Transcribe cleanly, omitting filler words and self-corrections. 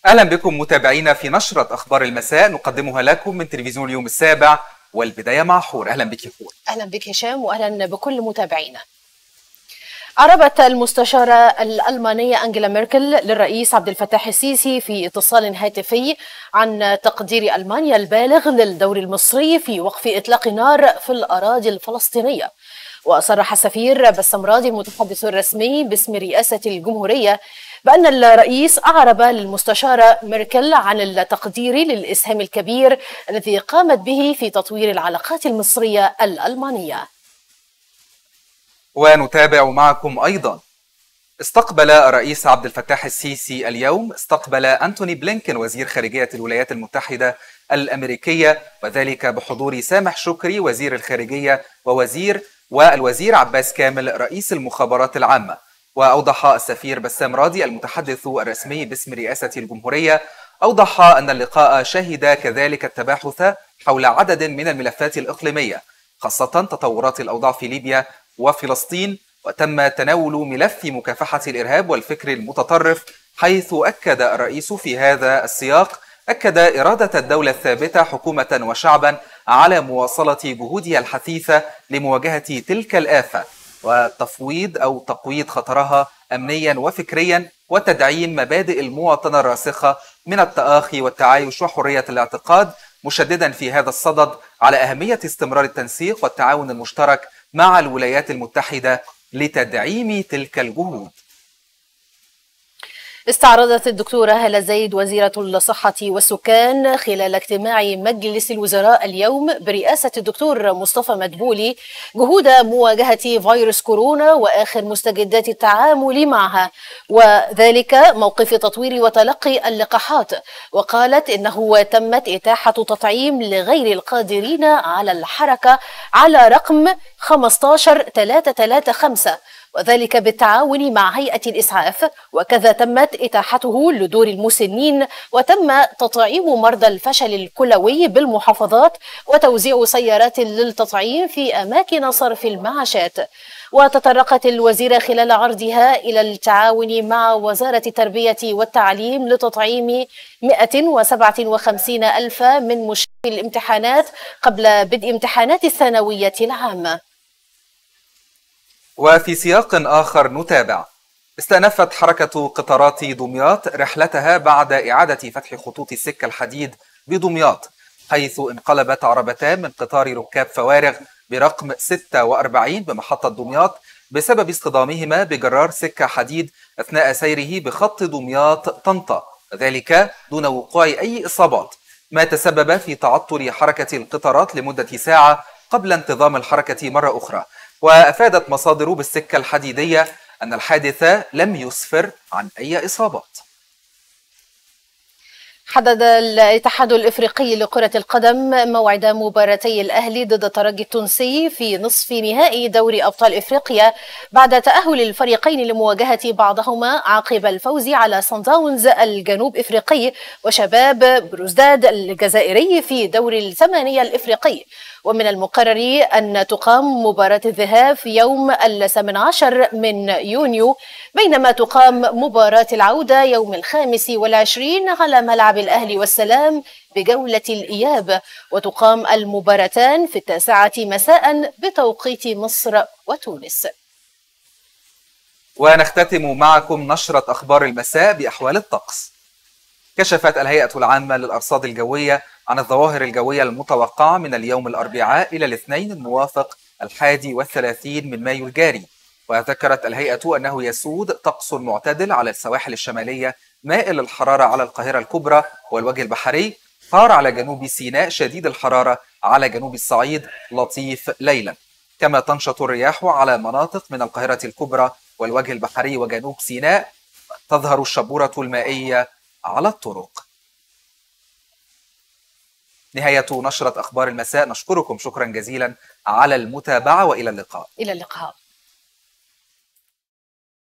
أهلا بكم متابعينا في نشرة أخبار المساء نقدمها لكم من تلفزيون اليوم السابع، والبداية مع حور. أهلا بك حور. أهلا بك هشام، وأهلا بكل متابعينا. أعربت المستشارة الألمانية أنجيلا ميركل للرئيس عبد الفتاح السيسي في اتصال هاتفي عن تقدير ألمانيا البالغ للدور المصري في وقف إطلاق النار في الأراضي الفلسطينية. وصرح السفير بسام راضي المتحدث الرسمي باسم رئاسة الجمهورية بأن الرئيس أعرب للمستشارة ميركل عن التقدير للإسهام الكبير الذي قامت به في تطوير العلاقات المصرية الألمانية. ونتابع معكم أيضا. استقبل الرئيس عبد الفتاح السيسي اليوم أنتوني بلينكن وزير خارجية الولايات المتحدة الأمريكية، وذلك بحضور سامح شكري وزير الخارجية والوزير عباس كامل رئيس المخابرات العامة. وأوضح السفير بسام راضي المتحدث الرسمي باسم رئاسة الجمهورية أن اللقاء شهد كذلك التباحث حول عدد من الملفات الإقليمية، خاصة تطورات الأوضاع في ليبيا وفلسطين، وتم تناول ملف مكافحة الإرهاب والفكر المتطرف، حيث أكد الرئيس في هذا السياق إرادة الدولة الثابتة حكومة وشعبا على مواصلة جهودها الحثيثة لمواجهة تلك الآفة تقويض خطرها أمنيا وفكريا، وتدعيم مبادئ المواطنة الراسخة من التآخي والتعايش وحرية الاعتقاد، مشددا في هذا الصدد على أهمية استمرار التنسيق والتعاون المشترك مع الولايات المتحدة لتدعيم تلك الجهود. استعرضت الدكتورة هالة زيد وزيرة الصحة والسكان خلال اجتماع مجلس الوزراء اليوم برئاسة الدكتور مصطفى مدبولي جهود مواجهة فيروس كورونا وآخر مستجدات التعامل معها، وذلك موقف تطوير وتلقي اللقاحات. وقالت إنه تمت إتاحة تطعيم لغير القادرين على الحركة على رقم 15335، وذلك بالتعاون مع هيئة الإسعاف، وكذا تمت إتاحته لدور المسنين، وتم تطعيم مرضى الفشل الكلوي بالمحافظات وتوزيع سيارات للتطعيم في أماكن صرف المعاشات. وتطرقت الوزيرة خلال عرضها إلى التعاون مع وزارة التربية والتعليم لتطعيم 157 ألف من مشرفي الامتحانات قبل بدء امتحانات الثانوية العامة. وفي سياق آخر نتابع. استأنفت حركة قطارات دمياط رحلتها بعد إعادة فتح خطوط السكة الحديد بدمياط، حيث انقلبت عربتان من قطار ركاب فوارغ برقم 46 بمحطة دمياط بسبب اصطدامهما بجرار سكة حديد أثناء سيره بخط دمياط طنطا، ذلك دون وقوع أي إصابات، ما تسبب في تعطل حركة القطارات لمدة ساعة قبل انتظام الحركة مرة أخرى. وأفادت مصادر بالسكة الحديدية أن الحادث لم يسفر عن أي إصابات. حدد الاتحاد الإفريقي لكرة القدم موعد مباراتي الأهلي ضد الترجي التونسي في نصف نهائي دوري أبطال إفريقيا بعد تأهل الفريقين لمواجهة بعضهما عقب الفوز على صن داونز الجنوب إفريقي وشباب بروزداد الجزائري في دوري الثمانية الإفريقي. ومن المقرر أن تقام مباراة الذهاب في يوم 18 من يونيو، بينما تقام مباراة العودة يوم 25 على ملعب الأهلي والسلام بجولة الإياب، وتقام المباراتان في 9 مساء بتوقيت مصر وتونس. ونختتم معكم نشرة أخبار المساء بأحوال الطقس. كشفت الهيئة العامة للأرصاد الجوية عن الظواهر الجوية المتوقعة من اليوم الأربعاء إلى الاثنين الموافق 31 من مايو الجاري. وذكرت الهيئة أنه يسود طقس معتدل على السواحل الشمالية، مائل الحرارة على القاهرة الكبرى والوجه البحري، حار على جنوب سيناء، شديد الحرارة على جنوب الصعيد، لطيف ليلا. كما تنشط الرياح على مناطق من القاهرة الكبرى والوجه البحري وجنوب سيناء، تظهر الشبورة المائية على الطرق. نهاية نشرة أخبار المساء، نشكركم شكرا جزيلا على المتابعة، وإلى اللقاء. إلى اللقاء.